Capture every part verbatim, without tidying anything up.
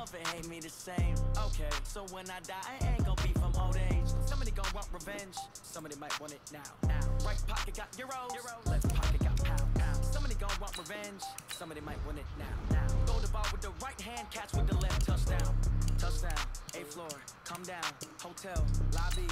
love and hate me the same. Okay, so when I die, I ain't gon' be from old age. Somebody gon' want revenge, somebody might want it now. Now, right pocket got euros, left pocket got pound. Pound. Somebody gon' want revenge, somebody might want it now. Now, go to ball with the right hand, catch with the left. Touchdown, touchdown, eighth floor, come down, hotel, lobby.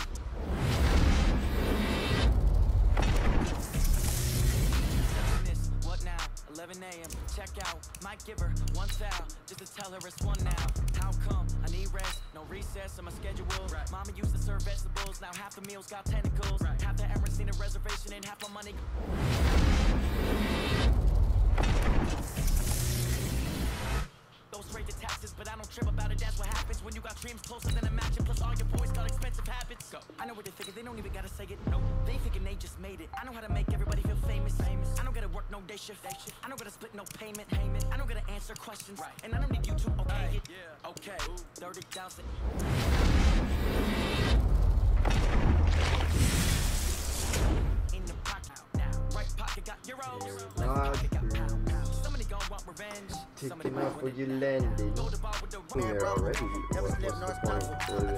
What now? eleven a m Check out, might give her one foul just to tell her it's one now. How come? I need rest, no recess on my schedule. Right. Mama used to serve vegetables, now half the meals got tentacles. Right. Half the errands need a reservation and half my money. Go straight to taxes, but I don't trip about it. That's what happens when you got dreams closer than a match. Plus all your boys got expensive habits. Go. I know what they thinking, they don't even gotta say it. No, they thinking they just made it. I know how to make everybody feel famous. famous. I don't gotta work no day shift. Day shift. I don't gotta split no payment. payment. I don't gotta answer questions. Right. And I don't need you to okay hey. it. Yeah. Okay, thirty thousand. In the pocket now. Right pocket got euros. Left pocket got pound. pound. Somebody gon' want revenge. Taking off for you landing. We're already. What's the point for it?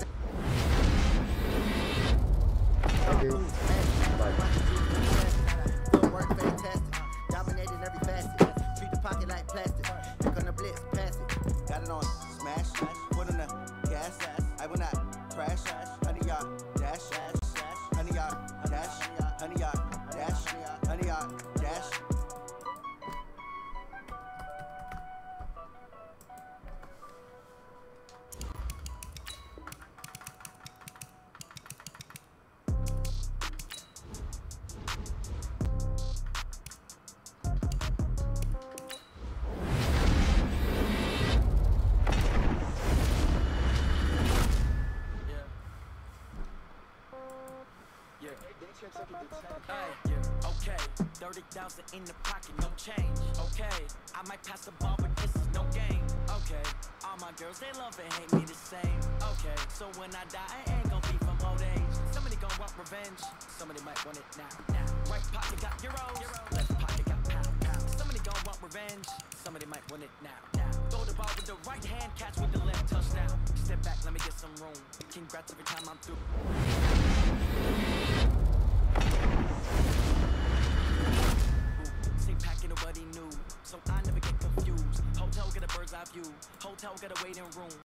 Okay. Bye. Work fantastic. Dominating every facet. Treat the pocket like plastic. Pick on the blitz, pass it. Got it on smash. Put on the gas. I will not crash. Honey yard dash. Honey yard dash. Honey yard dash. Honey yard dash. Hey, yeah, okay, thirty thousand in the pocket, no change. Okay, I might pass the ball, but this is no game. Okay, all my girls, they love and hate me the same. Okay, so when I die, I ain't gon' be from old age. Somebody gon' want revenge, somebody might want it now. Now, right pocket got euros, left pocket got pound. pound. Somebody gon' want revenge, somebody might want it now. Now, throw the ball with the right hand, catch with the left. Touchdown, step back, let me get some room. Congrats every time I'm through. Same packet, nobody knew, so I never get confused. Hotel get a bird's eye view, hotel get a waiting room.